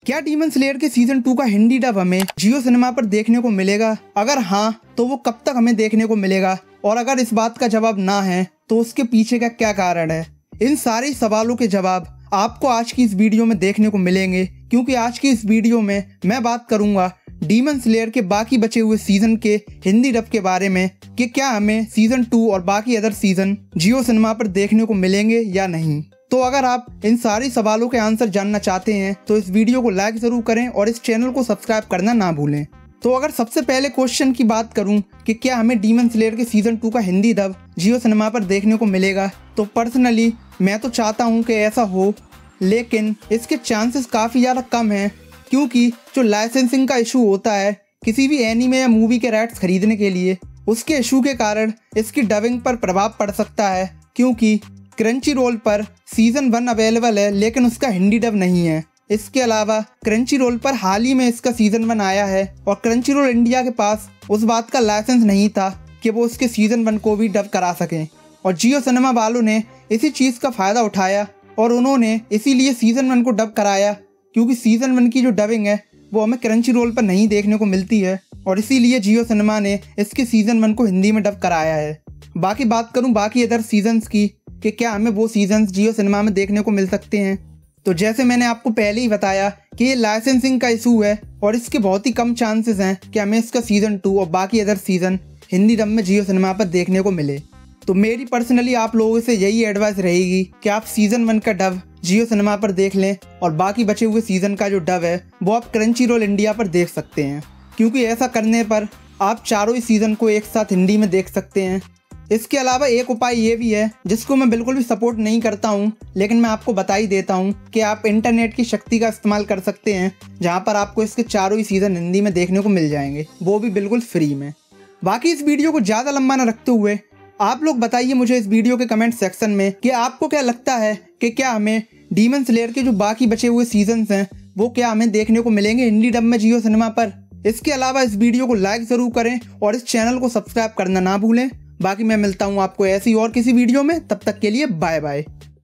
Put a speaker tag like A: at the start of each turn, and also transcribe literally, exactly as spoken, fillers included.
A: क्या Demon Slayer के season two का हिंदी डब हमें जियो सिनेमा पर देखने को मिलेगा? अगर हाँ तो वो कब तक हमें देखने को मिलेगा, और अगर इस बात का जवाब ना है तो उसके पीछे का क्या कारण है? इन सारे सवालों के जवाब आपको आज की इस वीडियो में देखने को मिलेंगे, क्योंकि आज की इस वीडियो में मैं बात करूंगा डीमन स्लेयर के बाकी बचे हुए सीजन के हिंदी डब के बारे में कि क्या हमें सीजन टू और बाकी अदर सीजन जियो सिनेमा पर देखने को मिलेंगे या नहीं। तो अगर आप इन सारे सवालों के आंसर जानना चाहते हैं तो इस वीडियो को लाइक जरूर करें और इस चैनल को सब्सक्राइब करना ना भूलें। तो अगर सबसे पहले क्वेश्चन की बात करूं कि क्या हमें डीमन स्लेयर के सीजन टू का हिंदी डब जियो सिनेमा पर देखने को मिलेगा, तो पर्सनली मैं तो चाहता हूं कि ऐसा हो, लेकिन इसके चांसेस काफ़ी ज़्यादा कम हैं, क्योंकि जो लाइसेंसिंग का इशू होता है किसी भी एनीमे या मूवी के राइट्स खरीदने के लिए, उसके इशू के कारण इसकी डबिंग पर प्रभाव पड़ सकता है। क्योंकि क्रंची रोल पर सीजन वन अवेलेबल है लेकिन उसका हिंदी डब नहीं है। इसके अलावा क्रंची रोल पर हाल ही में इसका सीजन वन आया है और क्रंची रोल इंडिया के पास उस बात का लाइसेंस नहीं था कि वो उसके सीजन वन को भी डब करा सकें, और जियो सिनेमा वालों ने इसी चीज़ का फ़ायदा उठाया और उन्होंने इसीलिए सीजन वन को डब कराया, क्योंकि सीजन वन की जो डबिंग है वो हमें क्रंची रोल पर नहीं देखने को मिलती है, और इसीलिए जियो सिनेमा ने इसके सीजन वन को हिंदी में डब कराया है। बाकी बात करूं बाकी अदर सीजन्स की कि क्या हमें वो सीजन्स जियो सिनेमा में देखने को मिल सकते हैं, तो जैसे मैंने आपको पहले ही बताया कि ये लाइसेंसिंग का इशू है और इसके बहुत ही कम चांसेस हैं कि हमें इसका सीजन टू और बाकी अदर सीजन हिंदी डब में जियो सिनेमा पर देखने को मिले। तो मेरी पर्सनली आप लोगों से यही एडवाइस रहेगी कि आप सीजन वन का डब जियो सिनेमा पर देख लें और बाकी बचे हुए सीजन का जो डब है वो आप क्रंची रोल इंडिया पर देख सकते हैं, क्योंकि ऐसा करने पर आप चारों ही सीजन को एक साथ हिंदी में देख सकते हैं। इसके अलावा एक उपाय ये भी है जिसको मैं बिल्कुल भी सपोर्ट नहीं करता हूँ, लेकिन मैं आपको बता ही देता हूँ कि आप इंटरनेट की शक्ति का इस्तेमाल कर सकते हैं, जहाँ पर आपको इसके चारों ही सीजन हिंदी में देखने को मिल जाएंगे, वो भी बिल्कुल फ्री में। बाकी इस वीडियो को ज़्यादा लंबा न रखते हुए आप लोग बताइए मुझे इस वीडियो के कमेंट सेक्शन में कि आपको क्या लगता है कि क्या हमें डीमन स्लेयर के जो बाकी बचे हुए सीजन्स हैं वो क्या हमें देखने को मिलेंगे हिंदी डब में जियो सिनेमा पर। इसके अलावा इस वीडियो को लाइक ज़रूर करें और इस चैनल को सब्सक्राइब करना ना भूलें। बाकी मैं मिलता हूँ आपको ऐसी और किसी वीडियो में, तब तक के लिए बाय बाय।